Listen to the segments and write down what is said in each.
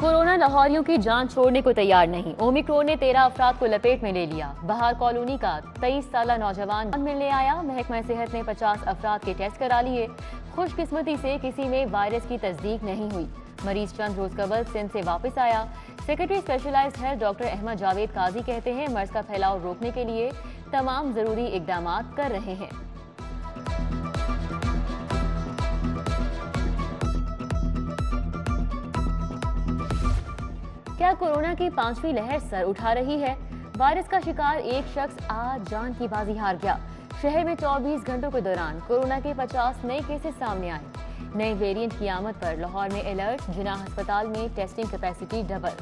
Corona लाहौरियों की जान छोड़ने को तैयार नहीं। ओमिक्रॉन ने 13 अफराद को लपेट में ले लिया। बहार कॉलोनी का 23 साला नौजवान मिलने आया। महकमा सेहत ने 50 अफराद के टेस्ट करा लिए। खुशकिस्मती से किसी में वायरस की तस्दीक नहीं हुई। मरीज चंद रोज कबल सिंध से वापस आया। Secretary specialized health doctor Ahmad Javed Qazi कहते हैं मर्ज का फैलाव रोकने के लिए तमाम जरूरी इकदाम कर रहे हैं। क्या कोरोना की 5वीं लहर सर उठा रही है? वायरस का शिकार एक शख्स आज जान की बाजी हार गया। शहर में 24 घंटों के दौरान कोरोना के 50 नए केसेस सामने आए। नए वेरिएंट की आमद पर लाहौर में अलर्ट। जिन्ना अस्पताल में टेस्टिंग कैपेसिटी डबल।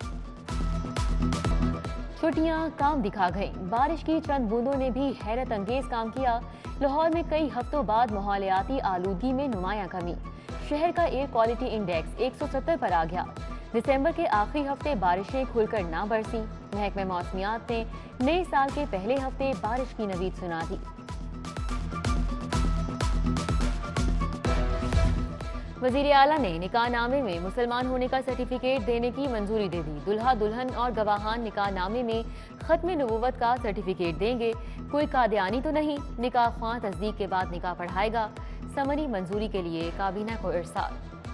छुट्टियां काम दिखा गईं। बारिश की चंद बूंदों ने भी हैरत अंगेज काम किया। लाहौर में कई हफ्तों बाद माहौलियाती आलूदगी में नुमायां कमी। शहर का एयर क्वालिटी इंडेक्स 170 पर आ गया। दिसंबर के आखिरी हफ्ते बारिशें खुलकर ना बरसी। महकमे मौसमियात ने नए साल के पहले हफ्ते बारिश की नवीद सुना दी। वजीर आला ने निकाहनामे में मुसलमान होने का सर्टिफिकेट देने की मंजूरी दे दी। दुल्हा दुल्हन और गवाहान निकाहनामे में खत्म नबूवत का सर्टिफिकेट देंगे। कोई कादियानी तो नहीं। निकाह ख्वां तस्दीक के बाद निकाह पढ़ाएगा। समरी मंजूरी के लिए काबीना को इरसाल।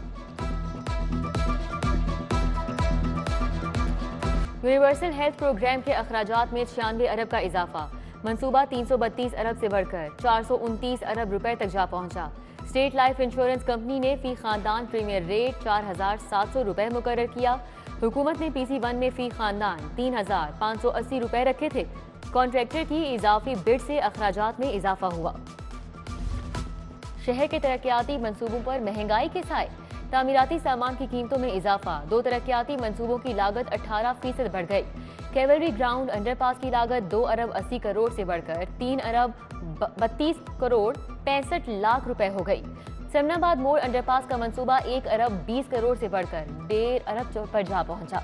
यूनिवर्सल हेल्थ प्रोग्राम के अखराजात में 96 अरब का इजाफा। मंसूबा 332 अरब से बढ़कर 429 अरब रुपए तक जा पहुंचा। स्टेट लाइफ इंश्योरेंस कंपनी ने फी खानदान प्रीमियर रेट 4,700 रुपए मुकर्रर किया। हुकूमत ने PC1 में फी खानदान 3,580 रुपए रखे थे। कॉन्ट्रैक्टर की इजाफी बिड से अखराजात में इजाफा हुआ। शहर के तरक्याती मंसूबों पर महंगाई के साए। तामीराती सामान की कीमतों में इजाफा। 2 तरक्याती मंसूबों की लागत 18% बढ़ गई। कैवलरी ग्राउंड अंडरपास की लागत 2 अरब 80 करोड़ से बढ़कर 3 अरब 32 करोड़ 65 लाख रुपए हो गई। समनाबाद मोड़ अंडरपास का मंसूबा 1 अरब 20 करोड़ से बढ़कर 1.5 अरब पर जा पहुंचा।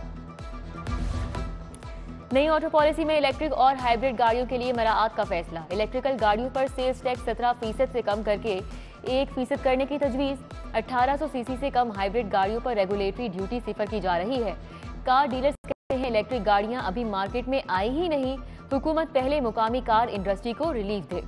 नई ऑटो पॉलिसी में इलेक्ट्रिक और हाइब्रिड गाड़ियों के लिए मराआत का फैसला। इलेक्ट्रिकल गाड़ियों पर सेल्स टैक्स 17% से कम करके 1% करने की तजवीज़। 1800 सीसी से कम हाइब्रिड गाड़ियों पर रेगुलेटरी ड्यूटी सिफर की जा रही है। कार डीलर्स कहते हैं इलेक्ट्रिक गाड़ियां अभी मार्केट में आई ही नहीं। हुकूमत पहले मुकामी कार इंडस्ट्री को रिलीफ दे।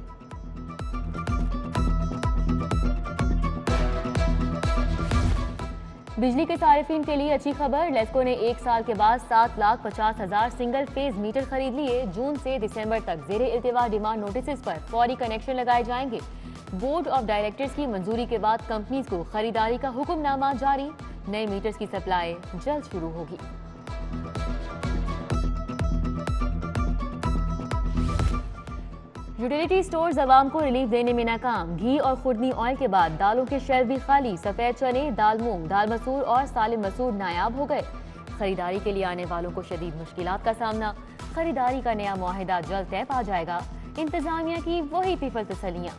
बिजली के सारिफिन के लिए अच्छी खबर। लेस्को ने 1 साल के बाद 7,50,000 सिंगल फेज मीटर खरीद लिए। जून से दिसंबर तक जेरे इल्तिवा डिमांड नोटिस पर फौरी कनेक्शन लगाए जाएंगे। बोर्ड ऑफ डायरेक्टर्स की मंजूरी के बाद कंपनीज को खरीदारी का हुक्मनामा जारी। नए मीटर्स की सप्लाई जल्द शुरू होगी। यूटिलिटी स्टोर्स अवाम को रिलीफ देने में नाकाम। घी और खुर्दनी ऑयल के बाद दालों के शेल्फ भी खाली। सफेद चने, दाल मूंग, दाल मसूर और सालिम मसूर नायाब हो गए। खरीदारी के लिए आने वालों को शदीद मुश्किलात का सामना। खरीदारी का नया मुआहिदा जल्द तय पा जाएगा। इंतजामिया की वही पीपल तसलियां।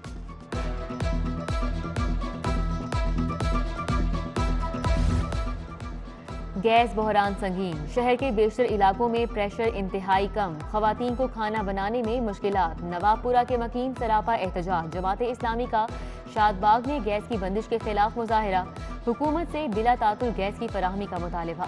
गैस बहरान संगीन। शहर के बेशतर इलाकों में प्रेशर इंतहाई कम। खवातीन को खाना बनाने में मुश्किलात। नवाबपुरा के मकीन सरापा एहतजाज। जमात इस्लामी का शादबाग में गैस की बंदिश के खिलाफ मुजाहिरा। हुकूमत से बिला तातुल गैस की फराहमी का मुतालिबा।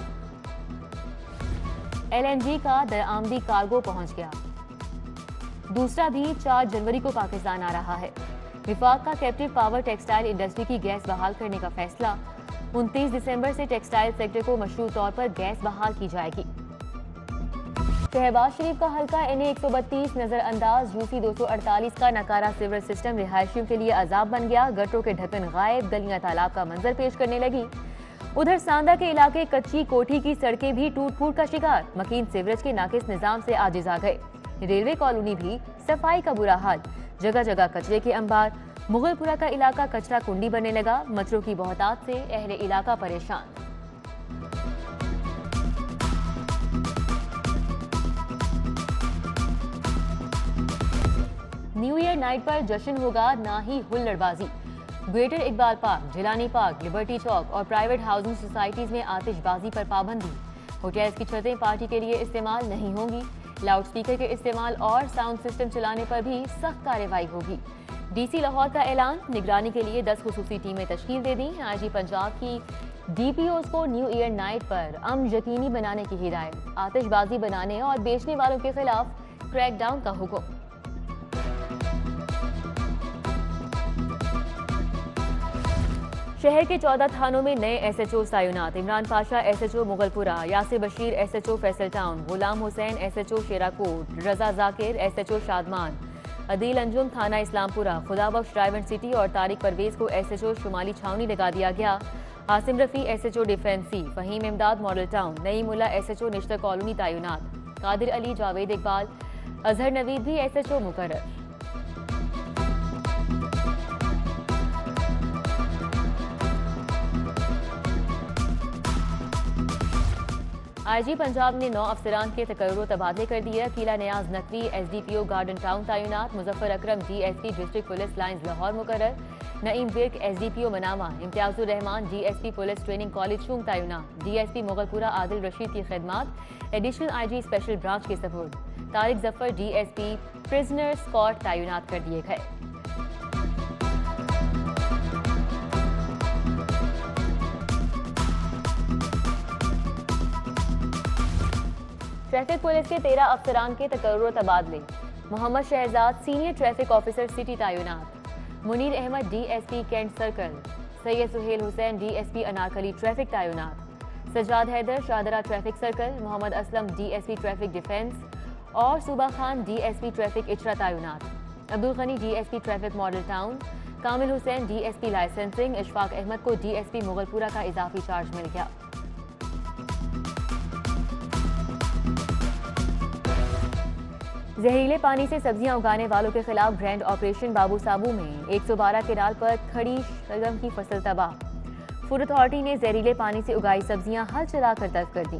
LNG का दरआमदी कार्गो पहुंच गया। दूसरा भी 4 जनवरी को पाकिस्तान आ रहा है। विफाक का कैप्टिव पावर टेक्सटाइल इंडस्ट्री की गैस बहाल करने का फैसला। 29 दिसंबर से टेक्सटाइल सेक्टर को मशरूत तौर पर गैस बहाल की जाएगी। शहबाज शरीफ का हल्का NA 132 नजरअंदाज। UC 248 का नकारा सीवर सिस्टम रिहायशियों के लिए अजाब बन गया। गटरों के ढक्कन गायब। गलियां तालाब का मंजर पेश करने लगी। उधर सांदा के इलाके कच्ची कोठी की सड़कें भी टूट फूट का शिकार। मकीन सीवरेज के नाकिस निजाम से आजिज आ गए। रेलवे कॉलोनी भी सफाई का बुरा हाल। जगह जगह कचरे के अंबार। मुगलपुरा का इलाका कचरा कुंडी बनने लगा। मच्छरों की बहुतात से अहले इलाका परेशान। न्यू ईयर नाइट पर जश्न होगा, ना ही हुल्लड़बाजी। Greater Iqbal park, Jilani park, liberty chowk और प्राइवेट हाउसिंग सोसाइटीज में आतिशबाजी पर पाबंदी। होटल्स की छतें पार्टी के लिए इस्तेमाल नहीं होंगी। लाउड स्पीकर के इस्तेमाल और साउंड सिस्टम चलाने पर भी सख्त कार्रवाई होगी। डीसी लाहौर का ऐलान, निगरानी के लिए 10 खुसूसी टीमें तश्कील दे दी। आईजी पंजाब की डीपीओज को न्यू ईयर नाइट पर अमन यकीनी बनाने की हिदायत। आतिशबाजी बनाने और बेचने वालों के खिलाफ क्रैकडाउन का हुक्म। शहर के 14 थानों में नए एसएचओ तैनात। Imran Pasha SHO Mughalpura, Yasir Bashir SHO Faisal town, Ghulam Hussain SHO Sherakot, Raza Zakir SHO Shadman, Adeel Anjum थाना इस्लामपुरा, खुदाबख्श ड्राइवर सिटी और तारिक परवेज को एसएचओ शुमाली छावनी लगा दिया गया। Asim Rafi SHO defence, Faheem Imdad model town, Naeem Mulla SHO Nishtar colony तैनात। कादिर अली, जावेद इकबाल, अजहर नवीद भी एसएचओ मुकर्रर। आईजी पंजाब ने 9 अफसरान के तकर्रो तबादले कर दिए। Aqeela Niaz Naqvi SDPO garden town तैनात। Muzaffar Akram DSP district police lines Lahore मुकर्रर। Naeem Virk SDPO Manama, Imtiazur Rehman DSP police training college Chung तैनात। डीएसपी मुगलपुरा आदिल रशीद की खिदमात एडिशनल आईजी स्पेशल ब्रांच के सपुर्द। Tariq Zafar DSP prisoner squad तैनात कर दिए गए। ट्रैफिक पुलिस के 13 अफसरान के तकर्रो तबादले। Muhammad Shahzad senior traffic officer city तैनात। Munir Ahmad DSP cantt circle. Syed Suhail Hussain DSP Anarkali traffic तैनात। Sajjad Haider Shahdara traffic circle. Muhammad Aslam DSP traffic defence और सूबा खान डीएसपी ट्रैफिक इचरा तैनात। Abdul Ghani DSP traffic model town. Kamil Hussain DSP licensing. Ishfaq Ahmad को डीएसपी मुगलपुरा का इजाफी चार्ज मिल गया। जहरीले पानी से सब्जियां उगाने वालों के खिलाफ ग्रैंड ऑपरेशन। बाबू साबू में 112 केनाल पर खड़ी शलगम की फसल तबाह। फूड अथॉरिटी ने जहरीले पानी से उगाई सब्जियां हल चलाकर तर्क कर दी।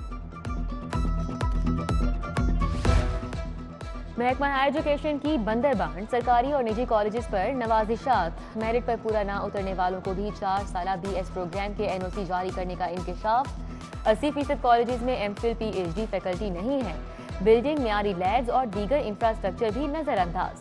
महकमा हायर एजुकेशन की बंदरबांट। सरकारी और निजी कॉलेजेस पर नवाजिशात। मेरिट पर पूरा ना उतरने वालों को भी 4 साला बीएस प्रोग्राम के एनओसी जारी करने का इंकशाफ। 80% कॉलेजेस में एमफिल पीएचडी फैकल्टी नहीं है। बिल्डिंग, मियारी लैब्स और दीगर इंफ्रास्ट्रक्चर भी नजरअंदाज।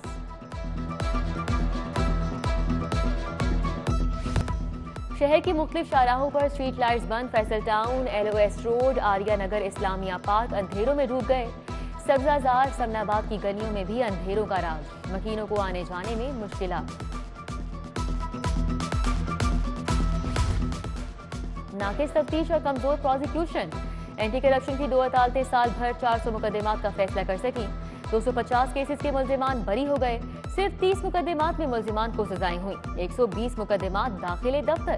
शहर की मुख्तलिफ शाहराहों पर स्ट्रीट लाइट्स बंद। Faisal town, LOS road, Arya Nagar, Islamia park अंधेरों में डूब गए। सब्जाजार, समनाबाद की गलियों में भी अंधेरों का राज। मकीनों को आने जाने में मुश्किलात। नाकिस तफ्तीश और कमजोर प्रोसिक्यूशन। एंटी करप्शन की 2 अदालतें साल भर 400 मुकदमात का फैसला कर सकी। 250 केसेस के मुल्जिमान बरी हो गए। सिर्फ 30 मुकदमात में मुल्जिमान को सजाएं हुई। 120 मुकदमात दाखिले दफ्तर।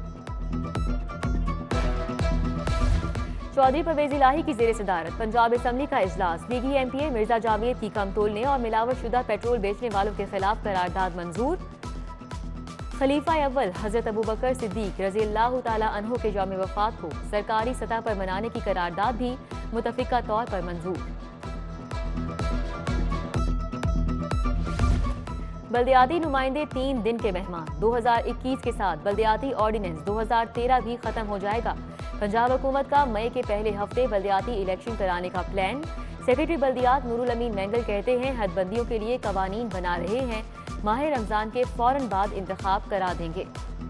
चौधरी परवेज इलाही की जेर सदारत पंजाब असम्बली का इजलास। लीगी एमपीए मिर्जा जावेद की कम तोलने और मिलावटशुदा पेट्रोल बेचने वालों के खिलाफ करारदाद मंजूर। खलीफा अव्वल हजरत अबू बकर सिद्दीक रज़ियल्लाहु ताला अन्हु के यौम वफ़ात को सरकारी सतह पर मनाने की करारदाद भी मुतफ़िका तौर पर मंजूर। बल्दियाती नुमाइंदे 3 दिन के मेहमान। 2021 के साथ बल्दियाती ऑर्डिनेंस 2013 भी खत्म हो जाएगा। पंजाब हुकूमत का मई के पहले हफ्ते बल्दियाती इलेक्शन कराने का प्लान। सेक्रेटरी बल्दियात नूरुल अमीन मेंगल कहते हैं हदबंदियों के लिए कवानीन बना रहे हैं। माह रमजान के फौरन बाद इंतखाब करा देंगे।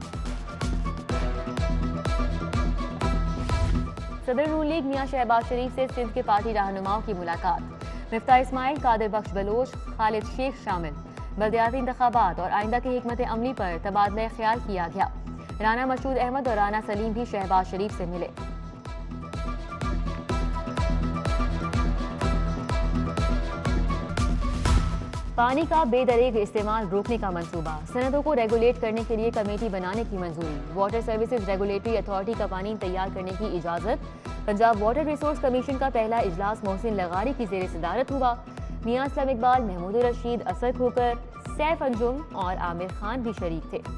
सदर नून लीग मियां शहबाज शरीफ से सिंध के पार्टी रहनुमाओं की मुलाकात। मिफ्ता इस्माइल, कादिर बख्श बलोच, खालिद शेख शामिल। बल्दियाती इंतखाबात और आइंदा की हिकमत अमली पर तबादला ख्याल किया गया। राना मशहूद अहमद और राना सलीम भी शहबाज शरीफ से मिले। पानी का बेदरेग इस्तेमाल रोकने का मंसूबा। सनदों को रेगुलेट करने के लिए कमेटी बनाने की मंजूरी। वाटर सर्विसेज रेगुलेटरी अथॉरिटी का कानून तैयार करने की इजाजत। पंजाब वाटर रिसोर्स कमीशन का पहला इजलास मोहसिन लगारी की जेर सदारत हुआ। मियां असलम इकबाल, महमूद रशीद, असद खोकर, सैफ अंजुम और आमिर खान भी शरीक थे।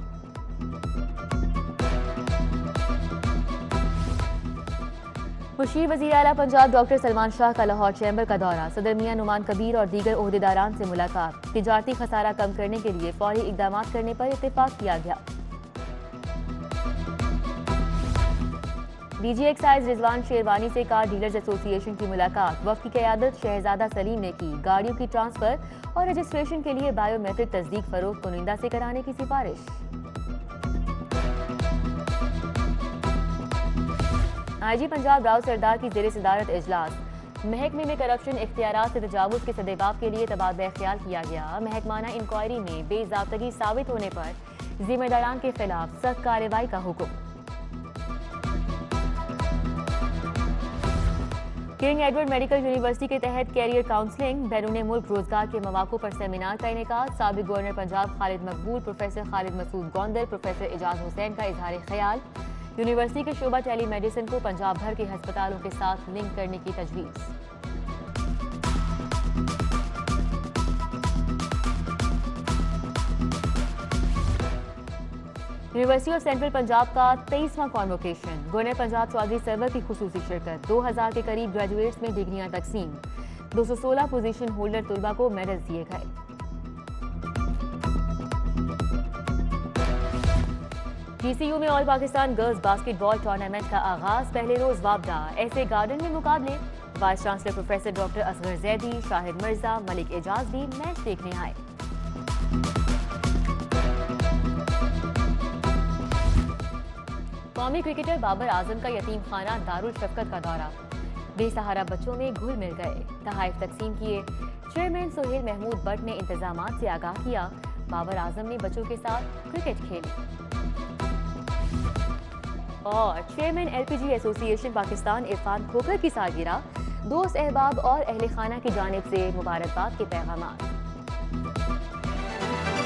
मुशीर वज़ीर आला पंजाब डॉक्टर सलमान शाह का लाहौर चैम्बर का दौरा। सदर मियां नुमान कबीर और दीगर ओहदेदारान से मुलाकात। तिजारती खसारा कम करने के लिए फौरी इकदाम करने पर इत्तेफाक किया गया। डीजी एक्साइज रिजवान शेरवानी से कार डीलर्स एसोसिएशन की मुलाकात। वक्त की क़यादत शहजादा सलीम ने की। गाड़ियों की ट्रांसफर और रजिस्ट्रेशन के लिए बायोमेट्रिक तस्दीक फरोख्त कुनिंदा से कराने की सिफारिश। आईजी पंजाब राव सरदार की जेर सदारत इजलास। महकमे में करप्शन इख्तियारात से तजावुज के सदेबाब के लिए तबादला ख्याल किया गया। महकमाना इंक्वायरी में बेजाब्तगी साबित होने पर जिम्मेदारान के खिलाफ सख्त कार्रवाई का हुक्म। किंग एडवर्ड मेडिकल यूनिवर्सिटी के तहत कैरियर काउंसलिंग, बैरून मुल्क रोजगार के मौक़ों पर सेमिनार का इनेकाद। साबिक governor Punjab Khalid Maqbool, professor Khalid Masood Gondal, professor Ejaz Hussain का इजहार ख्याल। यूनिवर्सिटी के शोबा टेली मेडिसिन को पंजाब भर के हस्पतालों के साथ लिंक करने की तजवीज़। यूनिवर्सिटी ऑफ सेंट्रल पंजाब का 23वां कॉन्वोकेशन। गवर्नर पंजाब चौधरी सरवर की खुसूसी शिरकत। 2000 के करीब ग्रेजुएट्स में डिग्रियां तकसीम। 216 पोजीशन होल्डर तुलबा को मेडल दिए गए। GCU में all Pakistan girls basketball tournament का आगाज। पहले रोज वापडा ऐसे गार्डन में मुकाबले। Vice chancellor professor doctor Asghar Zaidi, Shahid Mirza, Malik Ejaz भी मैच देखने आए। कौमी क्रिकेटर बाबर आजम का यतीम खाना दारुल शफकत का दौरा। बेसहारा बच्चों में घुल मिल गए। तहाइफ तकसीम किए। चेयरमैन सुहेल महमूद बट ने इंतजामात से आगाह किया। बाबर आजम ने बच्चों के साथ क्रिकेट खेली। और chairman LPG association Pakistan Irfan Khokhar की सालगिरह। दोस्त, अहबाब और अहले खाना की जानिब से मुबारकबाद के पैगाम।